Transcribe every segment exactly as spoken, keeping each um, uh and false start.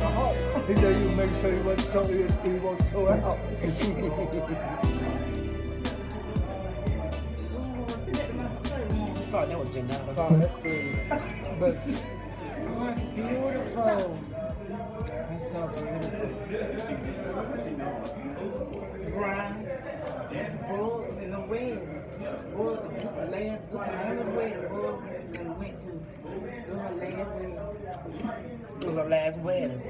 heart. He said he was making sure he wasn't totally, he wasn't so out. I thought that was Janelle. Oh, that's pretty. But oh, it's beautiful. That's so beautiful. Grind, bull in the wind. Bull, land, on the way, bull, and went to do her last wedding. It was her last wedding.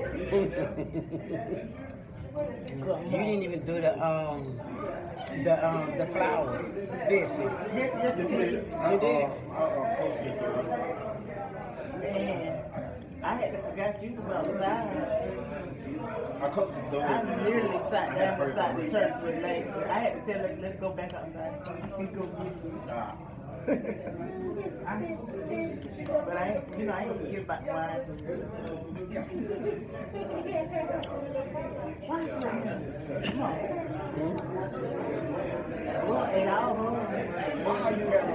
You didn't even do the um the um the flowers, did she? Yes, she did. She did. Man, I had to forget you was outside. I closed the door. I literally sat down beside the church with Lacey. I had to tell us, let's go back outside. I can go get you. I, but I ain't, you know, I ain't gonna forget about wine. Why is that? Come on. Well, it all home. Why are you got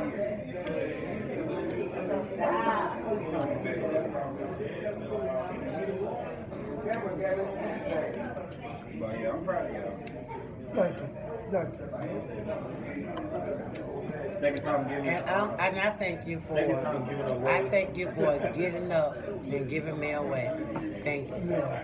But yeah, I'm proud of y'all. thank you. Thank you. Second time giving. And, um, and I thank you for Second time giving away. I thank you for getting up and giving me away. Thank you. Yeah.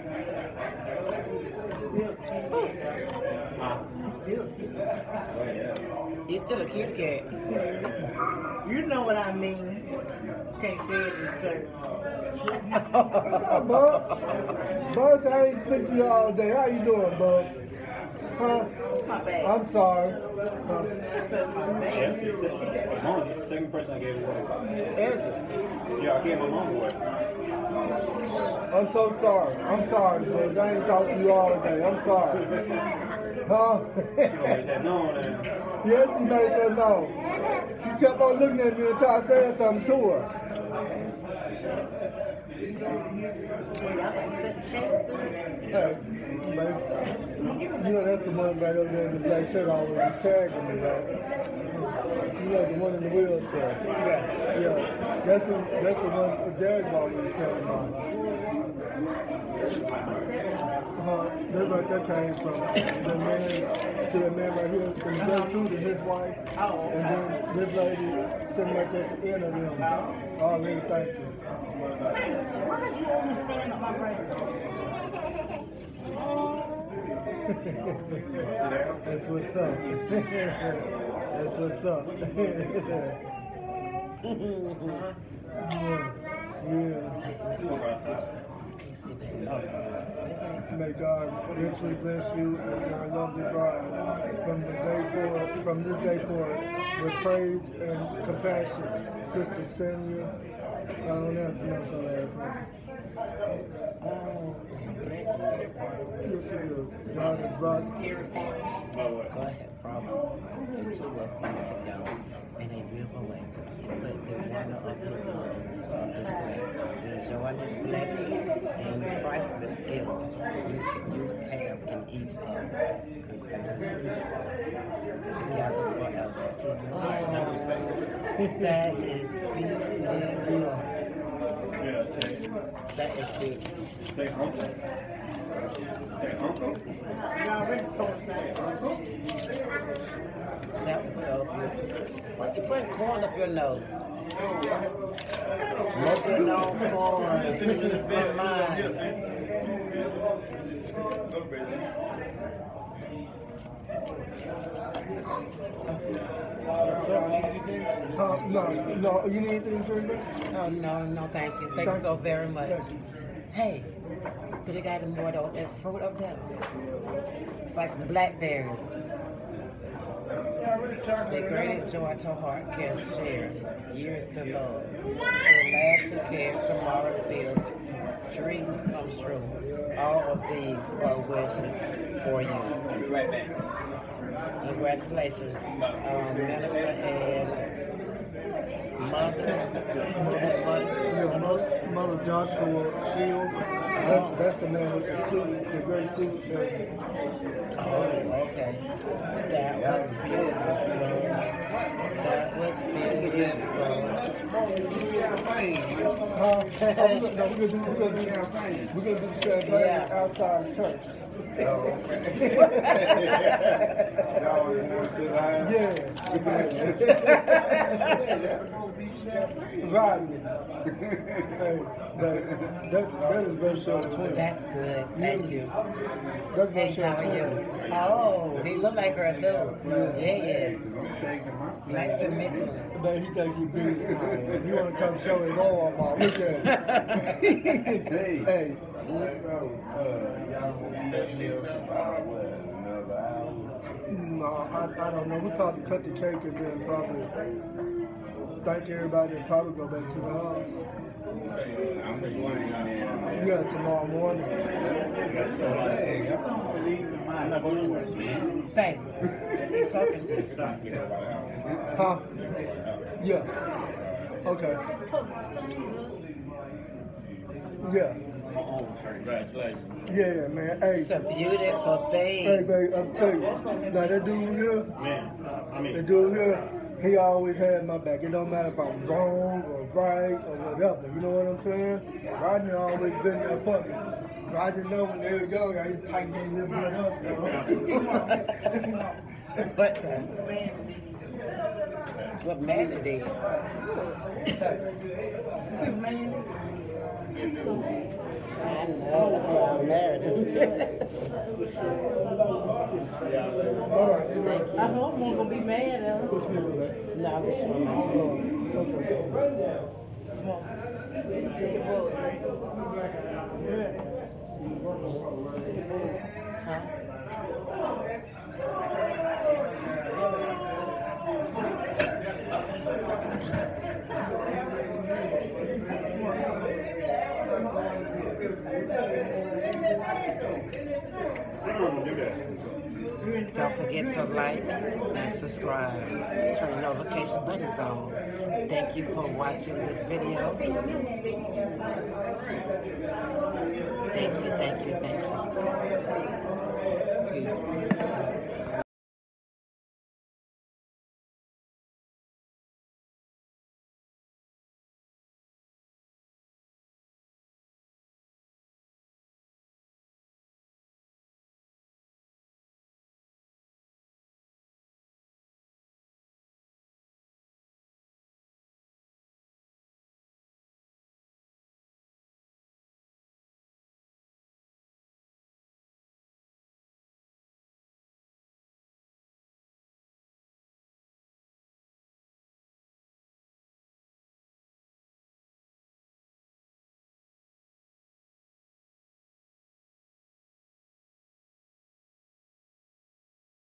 Still cute. Oh yeah. He's still a cute cat. You know what I mean. Can't say it in church. Bub, Buzz, I ain't speak to you all day. How you doing, Bub? Huh? My bad. I'm sorry. Uh, That's a my Yeah, bad. that's the second. My mom's the second person I gave away. There's it. Yeah, I gave my mom away. I'm so sorry. I'm sorry, Buzz. I ain't talking to you all day. I'm sorry. Huh? You don't make that known, then. Yes, she made that known. She kept on looking at me until I said something to her. Y'all got cut cake too. Hey, baby. You know that's the one right over there in the black shirt always tagging me, right? You know the one in the wheelchair. Yeah, yeah. That's the that's the one Jaguar was telling about. Uh, that right there came from the man, see that man right here in the black suit and his wife, and then this lady sitting right there at the end of them. Oh, really, thank you. Why did you only tearing up my braids? That's what's up. That's what's up. yeah, yeah. May God richly bless you and your lovely bride from the day forward, from this day forward, with praise and compassion. Sister Senior, I don't know how to pronounce her last name. Yes, it is. God has brought. Go ahead, problem. The two of them together in a beautiful way. Put the wonder of his love on display. Enjoy this blessing and priceless gift you, can, you have in each other. Congratulations. Together forever. Oh, that is beautiful. That is beautiful. Say uncle. Say uncle. Y'all already told me that. That was so beautiful. Why you putting corn up your nose? Smoking on corn, ease my mind. Uh, no, no, you need anything to drink? Oh, no, no, thank you. Thank you so very much. Thank you. Hey, do they got more though? There's fruit up there. It's like some blackberries. The greatest joy to heart can share. Years to love. To laugh, to care, tomorrow filled. Dreams come true. All of these are wishes for you. Right back. Congratulations, um, Minister and Mother. Mother, mother, mother, Mother Joshua Shields. That's, that's the man with the suit, the gray suit. That, Oh, okay. That was beautiful. That was beautiful. huh? Oh, we're gonna, no, we're gonna do, we're gonna do, we're gonna do champagne Yeah. outside the church. Y'all want to sit down? Yeah. Rodney. Hey, that, that, that is Brother Show twin. That's good. Thank you. That's Hey, Brother how Show are you? twin. Oh, he looked like her too. Yeah, yeah. I'm Nice to meet you. Man, he think he big. He wanna come show his arm off. Look at him. Hey. Hey, So, uh, y'all gonna be up there for about what, another hour? no, I, I don't know. We probably cut the cake and then probably thank everybody and probably go back to the house. I'm just wondering, man. Yeah, tomorrow morning. Hey, I'm gonna leave my phone. Babe, he's talking to you. Huh? Yeah. Okay. Yeah. Congratulations. Yeah, man. Hey, It's a beautiful hey, thing. babe, I'm telling you. Now that dude here, Man, I the mean, dude here, he always had my back. It don't matter if I'm wrong or right or whatever. You know what I'm saying? Rodney always been there for me. Rodney know when they were young, I used to tighten that little bit up. You know? What time? What Manny did? I know, that's why I'm married. All right. Thank I you. hope I'm gonna be mad at her. What's me with that? No, I'm just showing my Oh, okay. Come on. Take your book, right? Huh? we're gonna do that. Don't forget to like and subscribe. Turn the notification buttons on. Thank you for watching this video. Thank you, thank you, thank you. Peace.